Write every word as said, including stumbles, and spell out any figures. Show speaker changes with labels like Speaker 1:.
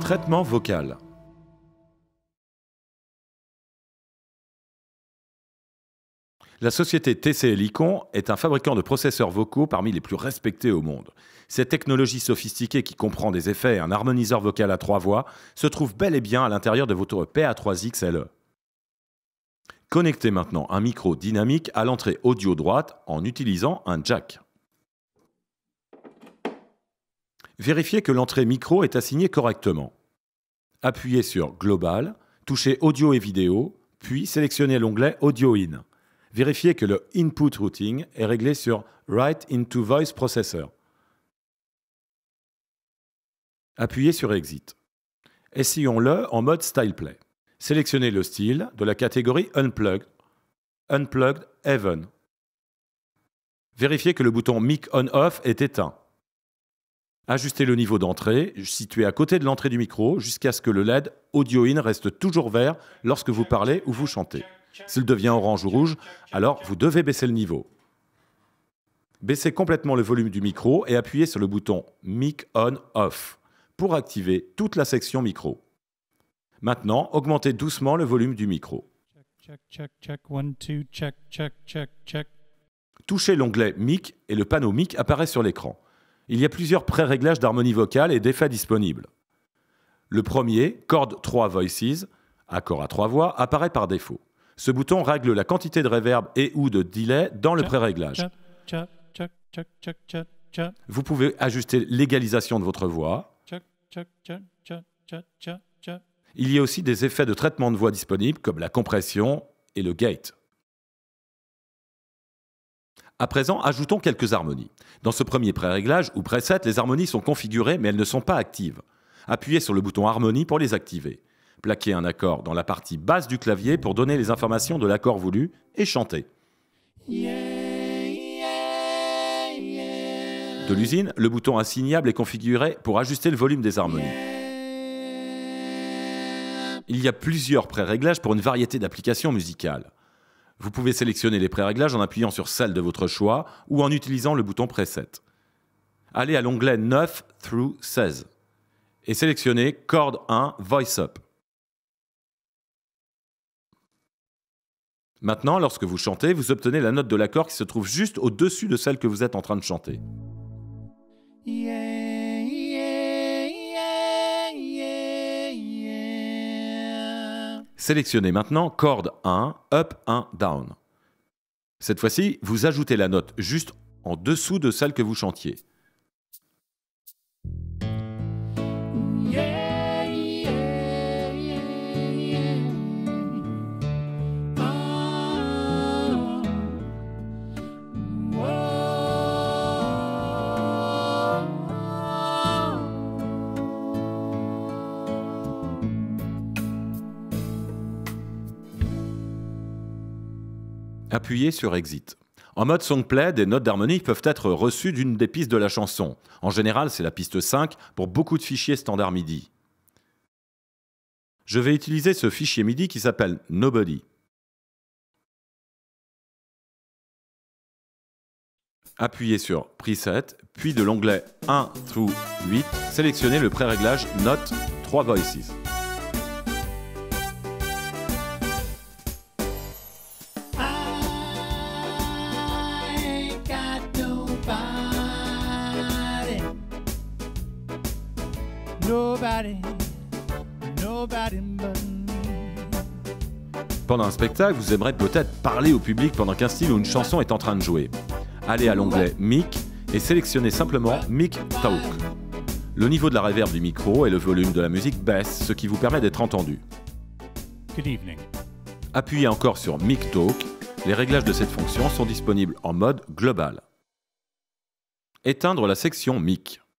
Speaker 1: Traitement vocal. La société T C Helicon est un fabricant de processeurs vocaux parmi les plus respectés au monde. Cette technologie sophistiquée qui comprend des effets et un harmoniseur vocal à trois voix se trouve bel et bien à l'intérieur de votre P A trois X L E. Connectez maintenant un micro dynamique à l'entrée audio droite en utilisant un jack. Vérifiez que l'entrée micro est assignée correctement. Appuyez sur Global, touchez Audio et Vidéo, puis sélectionnez l'onglet Audio In. Vérifiez que le Input Routing est réglé sur Write into Voice Processor. Appuyez sur Exit. Essayons-le en mode Style Play. Sélectionnez le style de la catégorie Unplugged, Unplugged Even. Vérifiez que le bouton Mic On-Off est éteint. Ajustez le niveau d'entrée, situé à côté de l'entrée du micro, jusqu'à ce que le L E D Audio In reste toujours vert lorsque vous parlez ou vous chantez. S'il devient orange ou rouge, alors vous devez baisser le niveau. Baissez complètement le volume du micro et appuyez sur le bouton Mic On-Off pour activer toute la section micro. Maintenant, augmentez doucement le volume du micro.
Speaker 2: Check, check, check, one, two, check, check, check, check.
Speaker 1: Touchez l'onglet Mic et le panneau Mic apparaît sur l'écran. Il y a plusieurs pré-réglages d'harmonie vocale et d'effets disponibles. Le premier, Chord trois Voices, accord à trois voix, apparaît par défaut. Ce bouton règle la quantité de reverb et ou de delay dans le pré-réglage. Vous pouvez ajuster l'égalisation de votre voix. Il y a aussi des effets de traitement de voix disponibles comme la compression et le gate. À présent, ajoutons quelques harmonies. Dans ce premier pré-réglage ou preset, les harmonies sont configurées mais elles ne sont pas actives. Appuyez sur le bouton Harmonie pour les activer. Plaquez un accord dans la partie basse du clavier pour donner les informations de l'accord voulu et chantez. De l'usine, le bouton assignable est configuré pour ajuster le volume des harmonies. Il y a plusieurs pré-réglages pour une variété d'applications musicales. Vous pouvez sélectionner les pré-réglages en appuyant sur celle de votre choix ou en utilisant le bouton Preset. Allez à l'onglet neuf through seize et sélectionnez Chord un Voice Up. Maintenant, lorsque vous chantez, vous obtenez la note de l'accord qui se trouve juste au-dessus de celle que vous êtes en train de chanter.
Speaker 2: Yeah, yeah, yeah, yeah, yeah.
Speaker 1: Sélectionnez maintenant Chord un, Up, un, Down. Cette fois-ci, vous ajoutez la note juste en dessous de celle que vous chantiez.
Speaker 2: Yeah, yeah, yeah, yeah. Oh,
Speaker 1: Appuyez sur Exit. En mode songplay, des notes d'harmonie peuvent être reçues d'une des pistes de la chanson. En général, c'est la piste cinq pour beaucoup de fichiers standard MIDI. Je vais utiliser ce fichier MIDI qui s'appelle Nobody. Appuyez sur Preset, puis de l'onglet un through huit, sélectionnez le pré-réglage Note trois Voices.
Speaker 2: Nobody, nobody but me.
Speaker 1: Pendant un spectacle, vous aimerez peut-être parler au public pendant qu'un style ou une chanson est en train de jouer. Allez à l'onglet Mic et sélectionnez simplement Mic Talk. Le niveau de la reverb du micro et le volume de la musique baissent, ce qui vous permet d'être entendu.
Speaker 2: Good evening.
Speaker 1: Appuyez encore sur Mic Talk. Les réglages de cette fonction sont disponibles en mode global. Éteindre la section Mic.